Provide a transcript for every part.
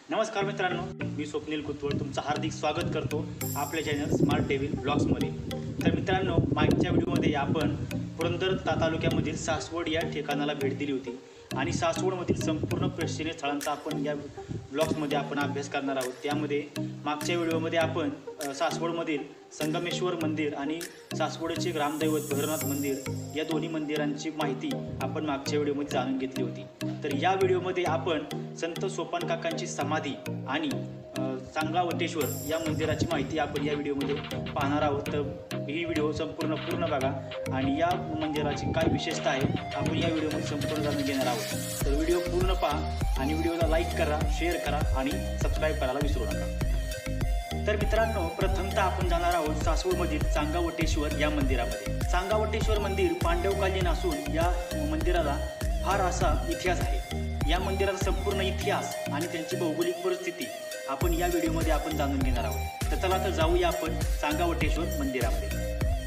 नमस्कार मित्रांनो, मी स्वप्नील कुतवळ तुमचं हार्दिक स्वागत करतो आपल्या चॅनल स्मार्ट डेव्हिल ब्लॉग्समध्ये. तर मित्रांनो, मागच्या व्हिडिओमध्ये आपण पुरंदर तालुक्यामधील सासवड या ठिकाणाला भेट दिली होती आणि सासवडमधील संपूर्ण प्रेक्षणीय स्थळांचा आपण या ब्लॉग्समध्ये आपण अभ्यास करणार आहोत. त्यामध्ये मागच्या व्हिडिओमध्ये आपण सासवडमधील संगमेश्वर मंदिर आणि सासवडचे ग्रामदैवत भैरवनाथ मंदिर या दोन्ही मंदिरांची माहिती आपण मागच्या व्हिडिओमध्ये जाणून घेतली होती. तर या व्हिडिओमध्ये आपण संत सोपान काकांची समाधी आणि सांगावटेश्वर या मंदिराची माहिती आपण या व्हिडिओमध्ये पाहणार आहोत. तर ही व्हिडिओ पूर्ण बघा आणि या मंदिराची काय विशेषता आहे आपण या व्हिडिओमध्ये संपूर्ण जाणून घेणार आहोत. तर व्हिडिओ पूर्ण पहा आणि व्हिडिओला लाईक करा, शेअर करा आणि सबस्क्राईब करायला विसरू नका. तर मित्रांनो, प्रथमतः आपण जाणार आहोत सासवडमधील सांगावटेश्वर या मंदिरामध्ये. सांगावटेश्वर मंदिर पांडवकालीन असून या मंदिराला फार असा इतिहास आहे. या मंदिराचा संपूर्ण इतिहास आणि त्यांची भौगोलिक परिस्थिती आपण या व्हिडिओमध्ये आपण जाणून घेणार आहोत. तर चला तर जाऊया आपण सांगावटेश्वर मंदिरामध्ये.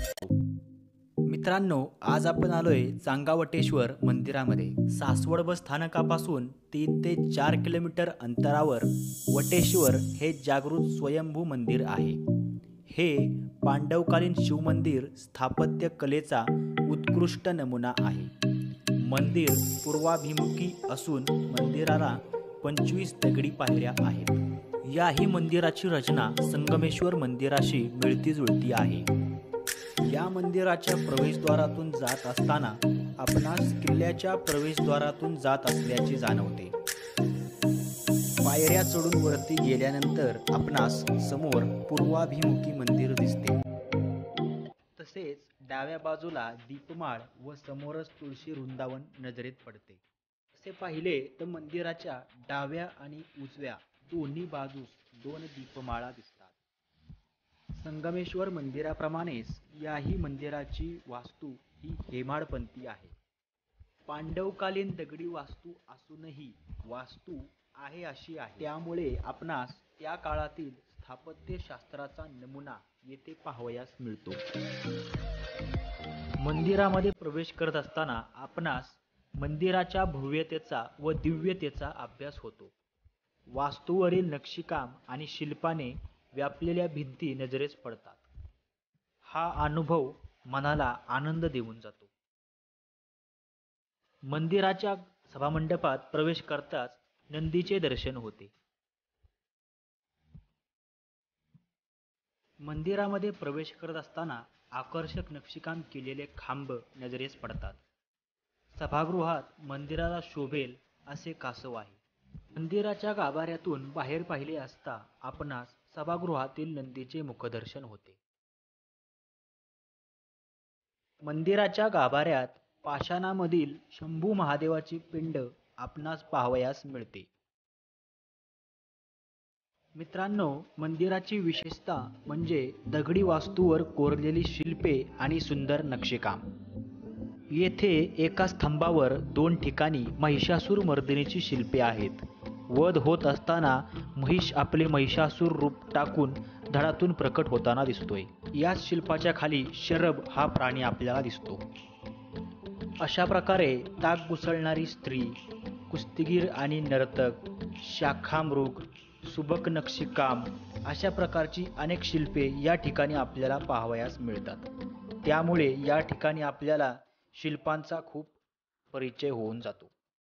मित्रांनो, आज आपण आलोय सांगावटेश्वर मंदिरामध्ये. सासवड बस स्थानकापासून 3 ते 4 किलोमीटर अंतरावर वटेश्वर हे जागृत स्वयंभू मंदिर आहे. हे पांडवकालीन शिवमंदिर स्थापत्य कलेचा उत्कृष्ट नमुना आहे. मंदिर पूर्वाभिमुखी असून मंदिराला 25 दगडी पायऱ्या आहेत. याही मंदिराची रचना संगमेश्वर मंदिराशी मिळती जुळती आहे. या मंदिराच्या प्रवेशद्वारातून जात असताना आपणास किल्ल्याच्या प्रवेशद्वारातून जात असल्याचे जाणवते. पायऱ्या चढून वरती गेल्यानंतर आपणास समोर पूर्वाभिमुखी मंदिर दिसते. तसेच डाव्या बाजूला दीपमाळ व समोरच तुळशी वृंदावन नजरेत पडते. असे पाहिले तर मंदिराच्या डाव्या आणि उजव्या दोन्ही बाजूस 2 दीपमाळा दिसतात. संगमेश्वर मंदिराप्रमाणेच याही मंदिराची वास्तू ही हेमाडपंथी आहे. पांडवकालीन दगडी वास्तू असूनही वास्तू आहे अशी आहे. त्यामुळे आपणास त्या काळातील स्थापत्यशास्त्राचा नमुना येथे पाहावयास मिळतो. मंदिरामध्ये प्रवेश करत असताना आपणास मंदिराच्या भव्यतेचा व दिव्यतेचा अभ्यास होतो. वास्तूवरील नक्षीकाम आणि शिल्पाने व्यापलेल्या भिंती नजरेस पडतात. हा अनुभव मनाला आनंद देऊन जातो. मंदिराच्या सभामंडपात प्रवेश करताच नंदीचे दर्शन होते. मंदिरामध्ये प्रवेश करत असताना आकर्षक नक्षीकाम केलेले खांब नजरेस पडतात. सभागृहात मंदिराला शोभेल असे कासव आहे. मंदिराच्या गाभाऱ्यातून बाहेर पाहिले असता आपणास सभागृहातील नंदीचे मुखदर्शन होते. मंदिराच्या गाभाऱ्यात पाषाणामधील शंभू महादेवाची पिंड आपणास पाहावयास मिळते. मित्रांनो, मंदिराची विशेषता म्हणजे दगडी वास्तूवर कोरलेली शिल्पे आणि सुंदर नक्षीकाम. येथे एका स्तंभावर 2 ठिकाणी महिषासूर मर्दिनीची शिल्पे आहेत. वध होत असताना महिष आपले महिषासूर रूप टाकून धडातून प्रकट होताना दिसतोय. याच शिल्पाच्या खाली शरभ हा प्राणी आपल्याला दिसतो. अशा प्रकारे ताक घुसळणारी स्त्री, कुस्तीगीर आणि नर्तक, शाखामृग, सुबक नक्षीकाम अशा प्रकारची अनेक शिल्पे या ठिकाणी आपल्याला पाहावयास मिळतात. त्यामुळे या ठिकाणी आपल्याला शिल्पांचा खूप परिचय होऊन जातो.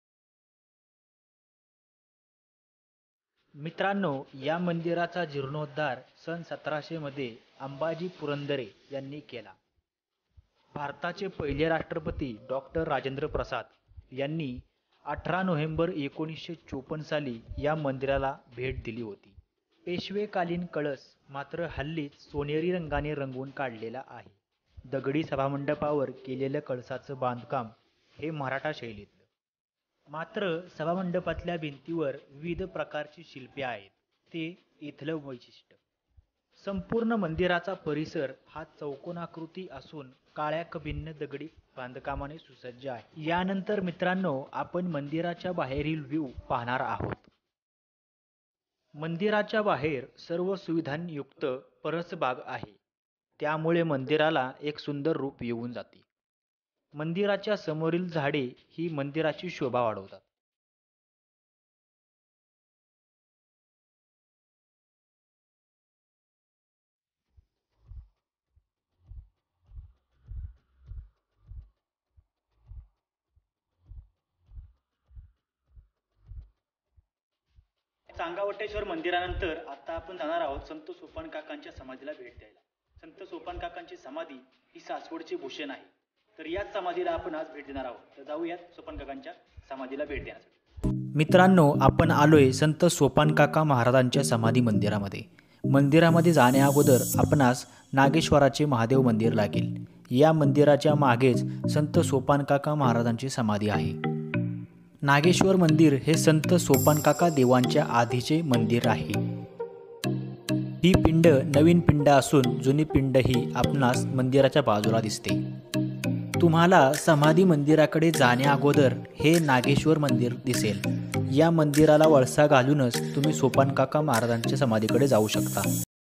मित्रांनो, या मंदिराचा जीर्णोद्धार सन 1700 मध्ये अंबाजी पुरंदरे यांनी केला. भारताचे पहिले राष्ट्रपती डॉक्टर राजेंद्र प्रसाद यांनी 18 नोव्हेंबर 1954 साली या मंदिराला भेट दिली होती. पेशवेकालीन कळस मात्र हल्लीच सोनेरी रंगाने रंगवून काढलेला आहे. दगडी सभामंडपावर केलेलं कळसाचं बांधकाम हे मराठा शैलीतलं. मात्र सभामंडपातल्या भिंतीवर विविध प्रकारची शिल्पे आहेत, ते इथलं वैशिष्ट्य. संपूर्ण मंदिराचा परिसर हा चौकोनाकृती असून काळ्या कभिन्न दगडी बांधकामाने सुसज्ज आहे. यानंतर मित्रांनो, आपण मंदिराच्या बाहेरील व्ह्यू पाहणार आहोत. मंदिराच्या बाहेर सर्व सुविधांयुक्त परसबाग आहे. त्यामुळे मंदिराला एक सुंदर रूप येऊन जाते. मंदिराच्या समोरील झाडे ही मंदिराची शोभा वाढवतात. सांगावटेश्वर मंदिरानंतर आता आपण जाणार आहोत संत सोपान काकांच्या समाधीला भेट द्यायला. संत सोपान काकांची समाधी ही सासवडची भूषण आहे. तर याच समाधीला आपण आज भेट देणार आहोत. तर जाऊयात सोपान काकांच्या समाधीला भेट देण्यासाठी. मित्रांनो, आपण आलोय संत सोपान काका महाराजांच्या समाधी मंदिरामध्ये. मंदिरामध्ये जाण्या अगोदर आपणास नागेश्वराचे महादेव मंदिर लागेल. या मंदिराच्या मागेच संत सोपान काका महाराजांची समाधी आहे. नागेश्वर मंदिर हे संत सोपान काका देवांच्या आधीचे मंदिर आहे. ही पिंड नवीन पिंड असून जुनी पिंड ही आपणास मंदिराच्या बाजूला दिसते. तुम्हाला समाधी मंदिराकडे जाण्या अगोदर हे नागेश्वर मंदिर दिसेल. या मंदिराला वळसा घालूनच तुम्ही सोपान काका महाराजांच्या समाधीकडे जाऊ शकता.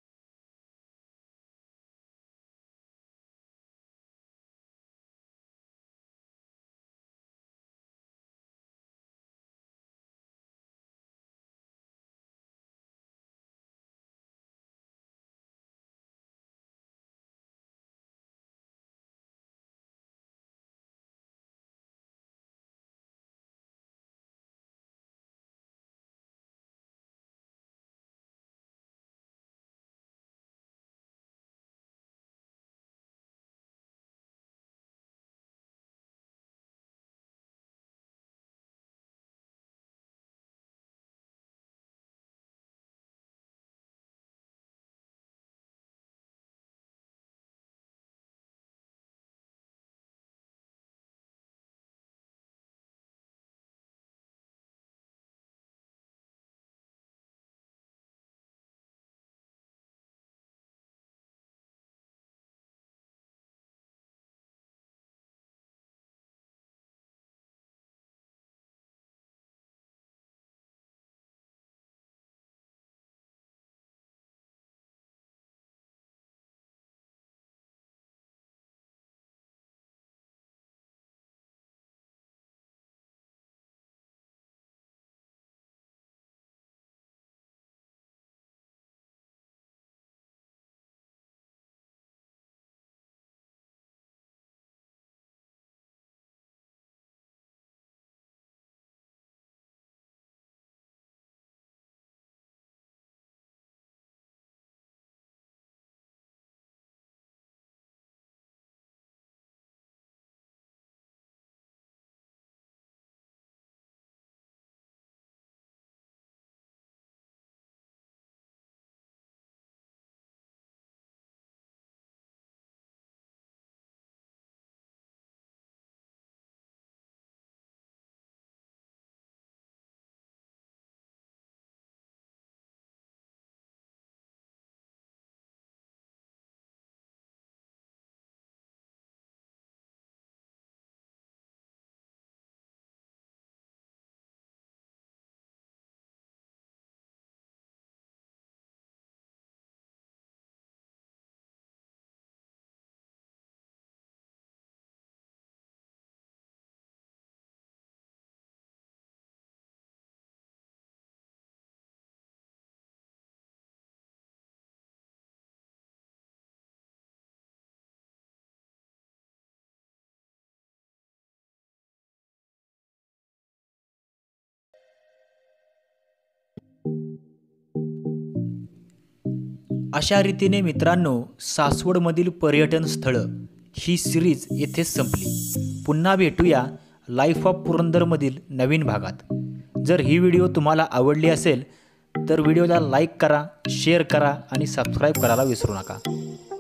अशा रीतीने मित्रांनो, सासवडमधील पर्यटन स्थळं ही सिरीज येथेच संपली. पुन्हा भेटूया लाईफ ऑफ पुरंदरमधील नवीन भागात. जर ही व्हिडिओ तुम्हाला आवडली असेल तर व्हिडिओला लाईक करा, शेअर करा आणि सबस्क्राईब करायला विसरू नका.